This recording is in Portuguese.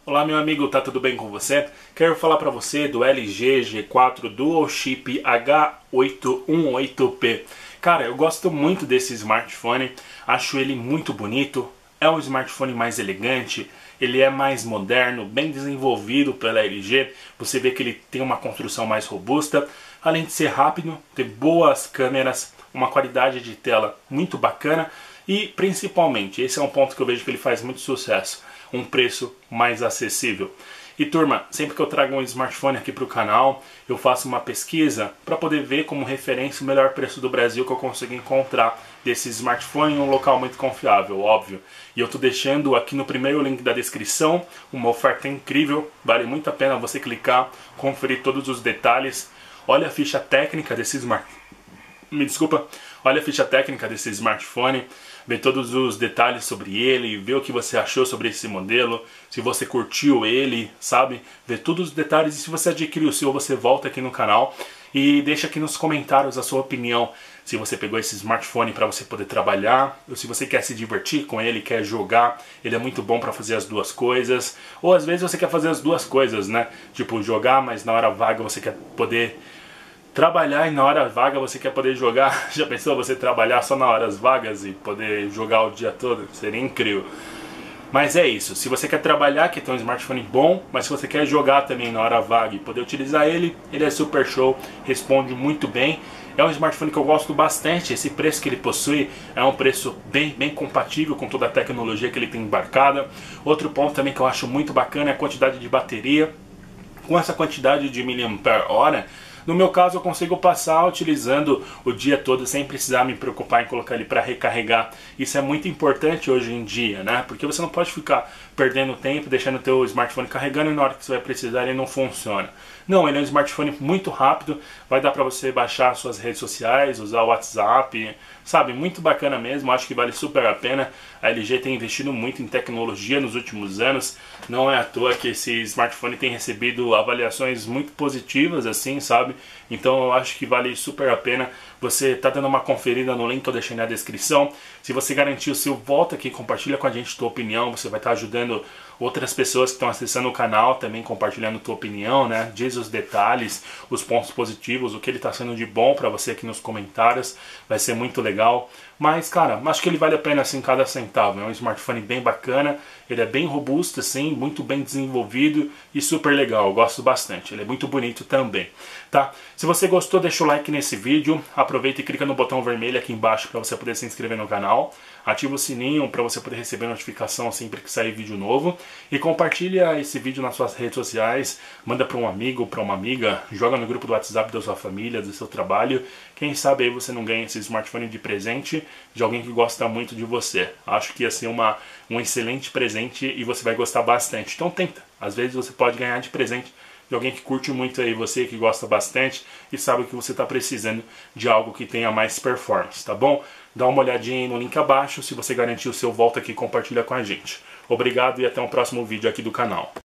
Olá meu amigo, tá tudo bem com você? Quero falar para você do LG G4 Dual Chip H818P. Cara, eu gosto muito desse smartphone, acho ele muito bonito, é um smartphone mais elegante, ele é mais moderno, bem desenvolvido pela LG, você vê que ele tem uma construção mais robusta, além de ser rápido, ter boas câmeras, uma qualidade de tela muito bacana e principalmente, esse é um ponto que eu vejo que ele faz muito sucesso, um preço mais acessível. E turma, sempre que eu trago um smartphone aqui para o canal, eu faço uma pesquisa para poder ver como referência o melhor preço do Brasil que eu consigo encontrar desse smartphone em um local muito confiável, óbvio. E eu estou deixando aqui no primeiro link da descrição uma oferta incrível, vale muito a pena você clicar, conferir todos os detalhes. Olha a ficha técnica desse olha a ficha técnica desse smartphone, vê todos os detalhes sobre ele, vê o que você achou sobre esse modelo, se você curtiu ele, sabe? Vê todos os detalhes e se você adquiriu o seu, você volta aqui no canal e deixa aqui nos comentários a sua opinião. Se você pegou esse smartphone para você poder trabalhar, ou se você quer se divertir com ele, quer jogar, ele é muito bom para fazer as duas coisas. Ou às vezes você quer fazer as duas coisas, né? Tipo jogar, mas na hora vaga você quer poder trabalhar e na hora vaga você quer poder jogar. Já pensou você trabalhar só nas horas vagas e poder jogar o dia todo? Seria incrível. Mas é isso, se você quer trabalhar, quer ter um smartphone bom, mas se você quer jogar também na hora vaga e poder utilizar ele, ele é super show, responde muito bem. É um smartphone que eu gosto bastante, esse preço que ele possui é um preço bem compatível com toda a tecnologia que ele tem embarcada. Outro ponto também que eu acho muito bacana é a quantidade de bateria. Com essa quantidade de mAh, no meu caso eu consigo passar utilizando o dia todo sem precisar me preocupar em colocar ele para recarregar. Isso é muito importante hoje em dia, né? Porque você não pode ficar perdendo tempo, deixando o teu smartphone carregando e na hora que você vai precisar ele não funciona. Não, ele é um smartphone muito rápido, vai dar para você baixar suas redes sociais, usar o WhatsApp, sabe? Muito bacana mesmo, acho que vale super a pena. A LG tem investido muito em tecnologia nos últimos anos, não é à toa que esse smartphone tem recebido avaliações muito positivas, assim, sabe? Então eu acho que vale super a pena. Você tá dando uma conferida no link que eu deixei na descrição. Se você garantir o seu, volta aqui, compartilha com a gente tua opinião. Você vai estar ajudando outras pessoas que estão acessando o canal também compartilhando tua opinião, né? Diz os detalhes, os pontos positivos, o que ele está sendo de bom para você aqui nos comentários. Vai ser muito legal. Mas, cara, acho que ele vale a pena assim cada centavo. É um smartphone bem bacana, ele é bem robusto, assim, muito bem desenvolvido e super legal. Eu gosto bastante. Ele é muito bonito também, tá? Se você gostou, deixa o like nesse vídeo. Aproveita e clica no botão vermelho aqui embaixo para você poder se inscrever no canal. Ativa o sininho para você poder receber notificação sempre que sair vídeo novo. E compartilha esse vídeo nas suas redes sociais. Manda para um amigo, para uma amiga. Joga no grupo do WhatsApp da sua família, do seu trabalho. Quem sabe aí você não ganha esse smartphone de presente de alguém que gosta muito de você. Acho que ia ser um excelente presente e você vai gostar bastante. Então tenta. Às vezes você pode ganhar de presente de alguém que curte muito aí você, que gosta bastante e sabe que você está precisando de algo que tenha mais performance, tá bom? Dá uma olhadinha aí no link abaixo, se você garantir o seu, volta aqui e compartilha com a gente. Obrigado e até o próximo vídeo aqui do canal.